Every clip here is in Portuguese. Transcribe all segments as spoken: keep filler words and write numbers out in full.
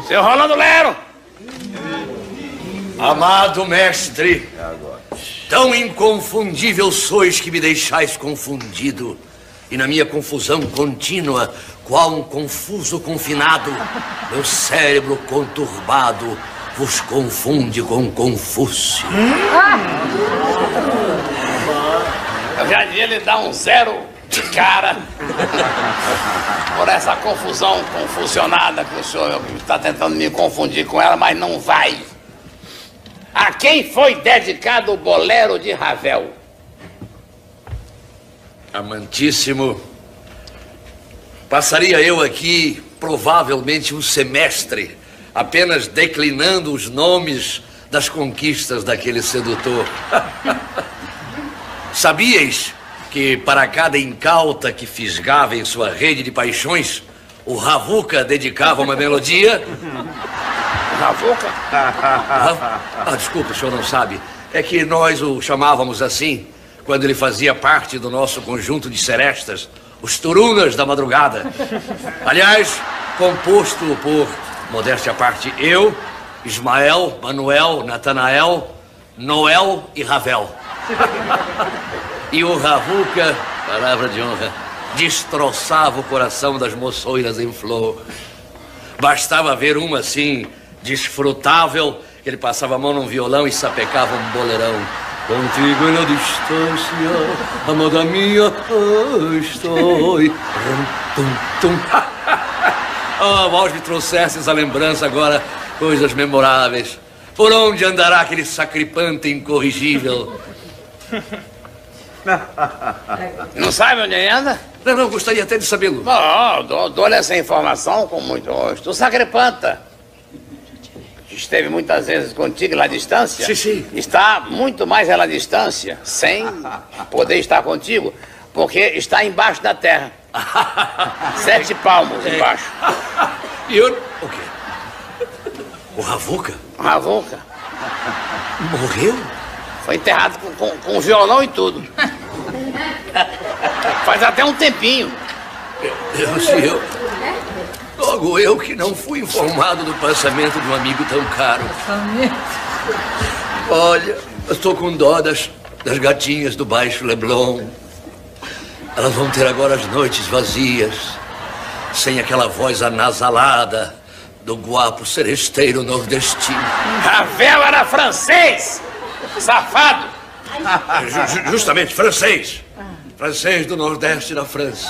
Seu Rolando Lero! Amado mestre, tão inconfundível sois que me deixais confundido, e na minha confusão contínua, qual um confuso confinado, meu cérebro conturbado vos confunde com Confúcio. Eu já devia lhe dar um zero de cara por essa confusão confusionada que o senhor está tentando me confundir com ela, mas não vai. A quem foi dedicado o bolero de Ravel? Amantíssimo, passaria eu aqui provavelmente um semestre apenas declinando os nomes das conquistas daquele sedutor. Sabíeis que para cada incauta que fisgava em sua rede de paixões, o Ravuca dedicava uma melodia? Ravuca? Ah, ah, desculpa, o senhor não sabe. É que nós o chamávamos assim quando ele fazia parte do nosso conjunto de serestas, os Turunas da Madrugada. Aliás, composto por, modéstia à parte, eu, Ismael, Manuel, Natanael, Noel e Ravel. E o Ravuca, palavra de honra, destroçava o coração das moçoiras em flor. Bastava ver uma assim, desfrutável, que ele passava a mão num violão e sapecava um boleirão. Contigo na distância, amada minha, estou. Tum, tum. Oh, mal me trouxesses a lembrança agora, coisas memoráveis. Por onde andará aquele sacripante incorrigível? Não sabe onde ele anda? Não, não, gostaria até de sabê-lo. Oh, dou-lhe essa informação com muito gosto. O Sacripanta, que esteve muitas vezes contigo lá à distância, sim, sim. Está muito mais à distância, sem poder estar contigo, porque está embaixo da terra. Sete palmos é. embaixo. E eu... O quê? O Ravuca? Ravuca. Morreu? Foi enterrado com, com, com violão e tudo. Faz até um tempinho. Meu Deus, eu... Logo eu que não fui informado do passamento de um amigo tão caro. Olha, eu estou com dó das, das gatinhas do Baixo Leblon. Elas vão ter agora as noites vazias, sem aquela voz anasalada do guapo seresteiro nordestino. Ravel era francês! Safado! Ju- justamente, francês. Francês do Nordeste da França.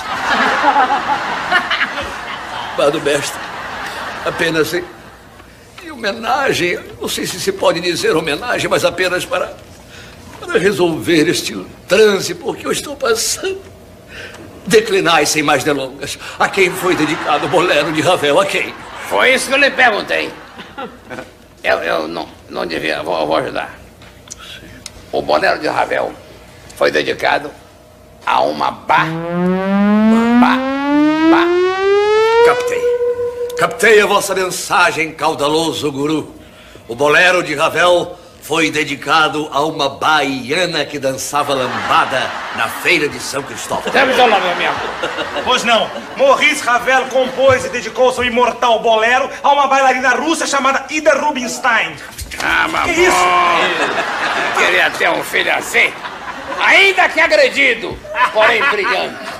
Amado mestre, apenas em, em homenagem, não sei se se pode dizer homenagem, mas apenas para, para resolver este transe por que eu estou passando. Declinai sem mais delongas. A quem foi dedicado o bolero de Ravel? A quem? Foi isso que eu lhe perguntei. Eu, eu não, não devia, vou, eu vou ajudar. O bolero de Ravel foi dedicado a uma ba... ba... ba... Captei. Captei a vossa mensagem, caudaloso guru. O bolero de Ravel foi dedicado a uma baiana que dançava lambada na feira de São Cristóvão. Deve ter lá, meu amigo. Pois não. Maurice Ravel compôs e dedicou seu imortal bolero a uma bailarina russa chamada Ida Rubinstein. Ah, mas Que isso? Queria ter um filho assim, ainda que agredido, porém brigando.